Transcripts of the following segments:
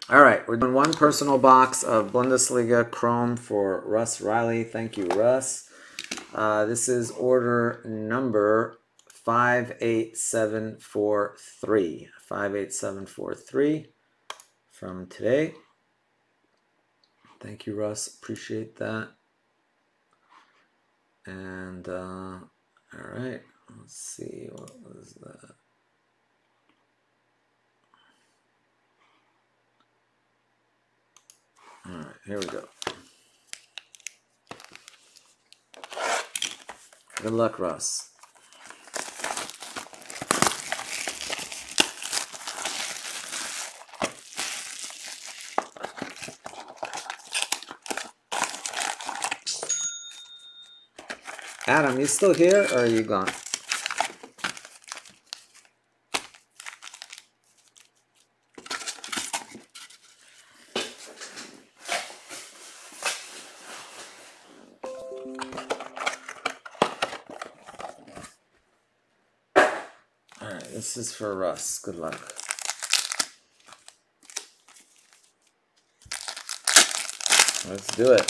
All right, we're doing one personal box of Bundesliga Chrome for Russ Riley. Thank you, Russ. This is order number 58743. 58743 from today. Thank you, Russ. Appreciate that. And all right, let's see, what was that? All right, here we go. Good luck, Russ. Adam, you still here or are you gone? All right, this is for Russ. Good luck. Let's do it.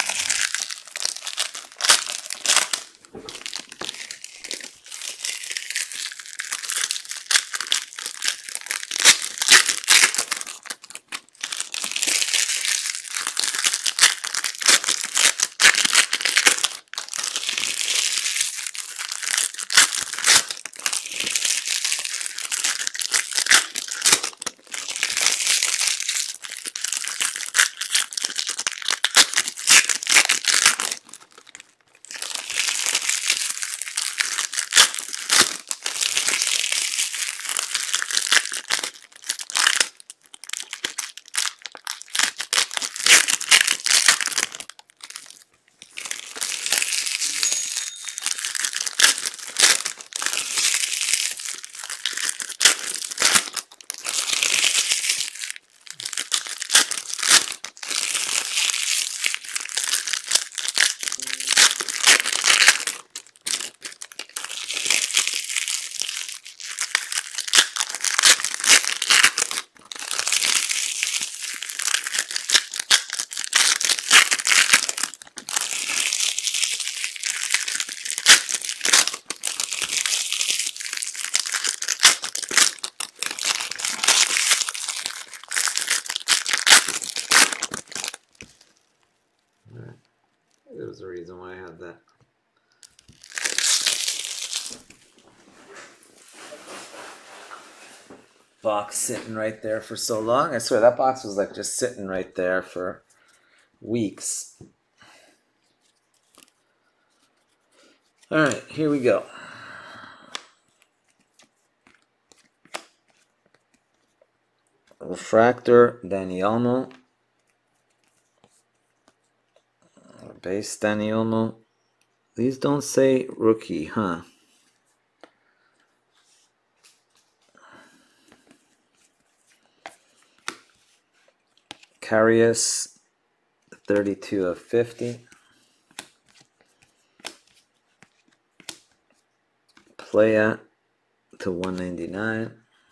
There's a reason why I had that. Box sitting right there for so long. I swear that box was like just sitting right there for weeks. All right, here we go. Refractor Dani Olmo. Base Dani Olmo. These don't say rookie, huh? Karius, 32 of 50. Playa to 199.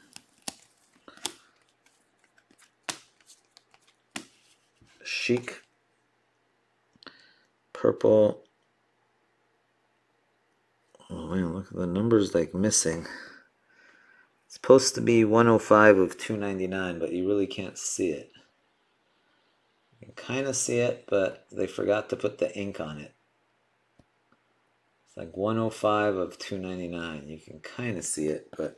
Chic. Purple. Oh man, look at the numbers like missing. It's supposed to be 105 of 299, but you really can't see it. You can kind of see it, but they forgot to put the ink on it. It's like 105 of 299. You can kind of see it, but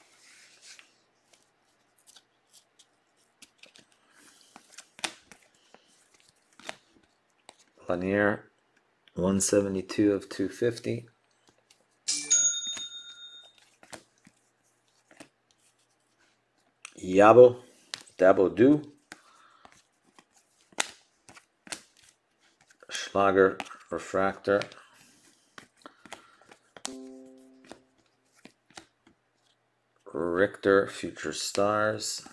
Lanier, 172 of 250. Yabo, Dabo Du. Schlager, Refractor. Richter, Future Stars.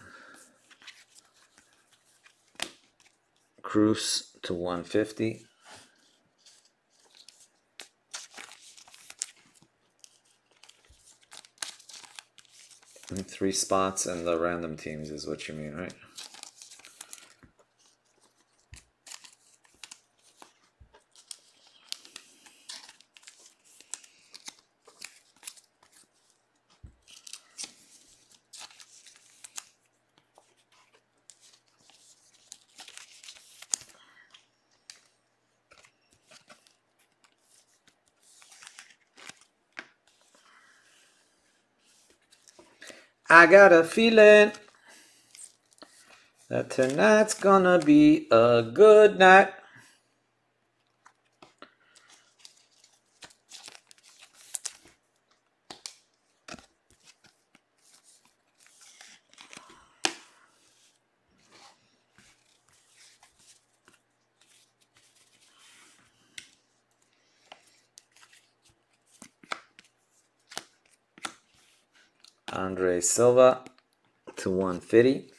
Cruz to 150. And 3 spots and the random teams is what you mean, right? I got a feeling that tonight's gonna be a good night. Andre Silva to 150.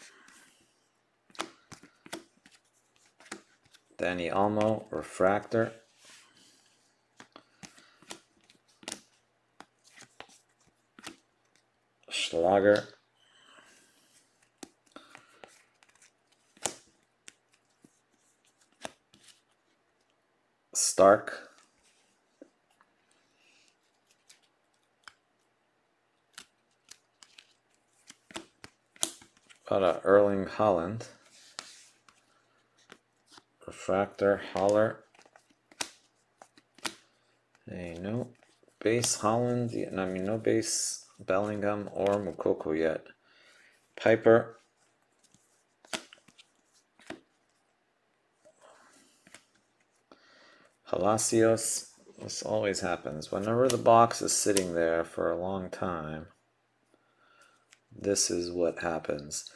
Danny Olmo, refractor. Schlager. Stark. Got a Erling Haaland. Refractor Haller. Hey, no base Holland. I mean, no base Bellingham or Moukoko yet. Piper. Palacios. This always happens. Whenever the box is sitting there for a long time, this is what happens.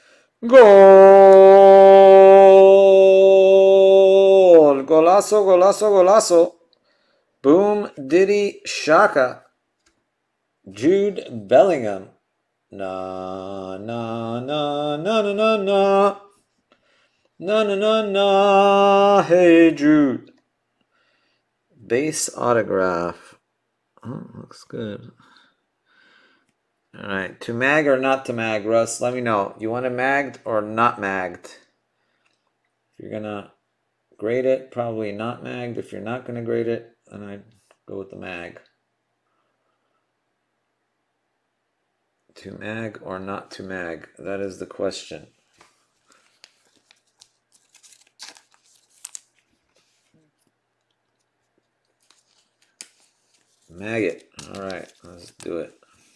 Goal! Golazo, golazo, golazo. Boom, Diddy, Shaka. Jude Bellingham. Na, na, na, na, na, na, na. Na, na, na, na. Hey, Jude. Base autograph. Oh, looks good. All right, to mag or not to mag, Russ? Let me know. You want it magged or not magged? If you're gonna grade it, probably not magged. If you're not gonna grade it, then I'd go with the mag. To mag or not to mag? That is the question. Mag it. All right, let's do it.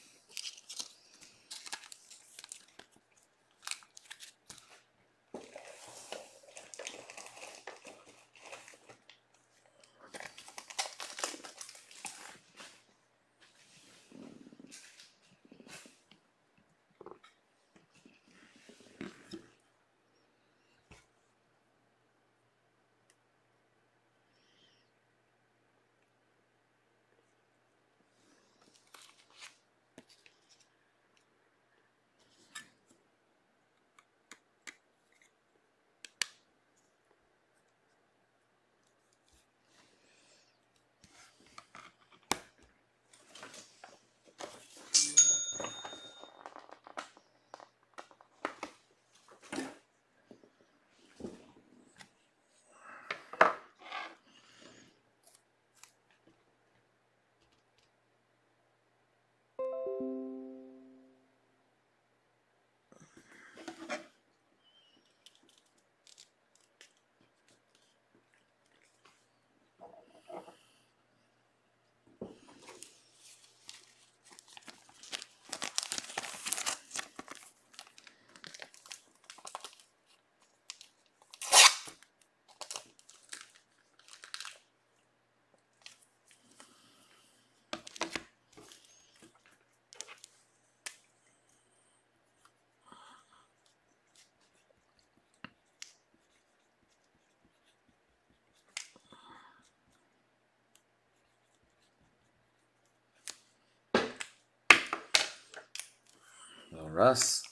Well, Russ.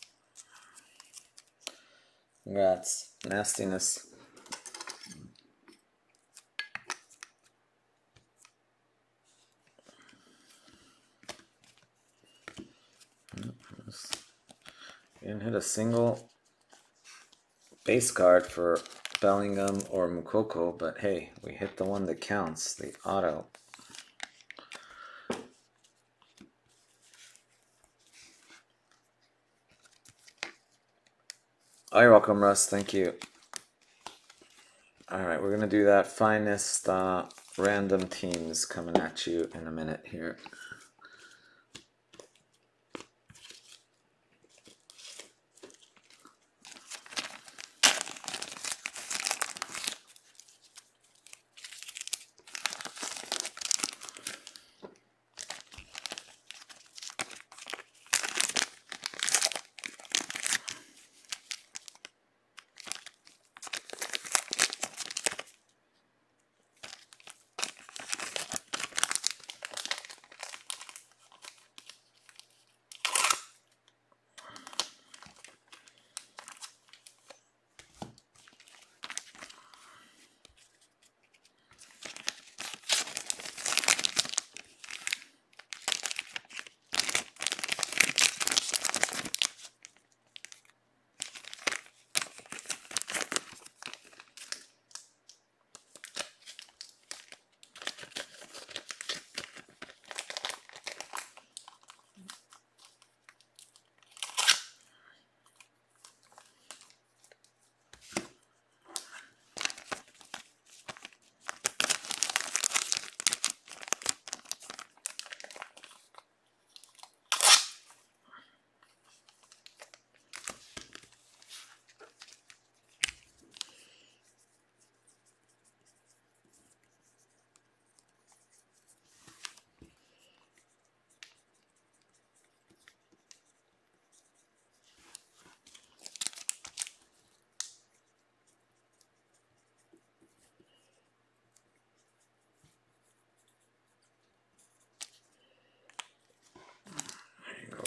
Congrats. Nastiness. You didn't hit a single base card for Bellingham or Moukoko, but hey, we hit the one that counts, the auto. Oh, you're welcome, Russ. Thank you. All right, we're going to do that finest random teams coming at you in a minute here.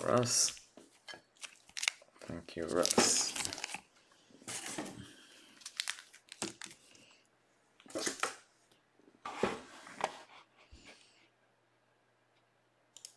Russ. Thank you, Russ.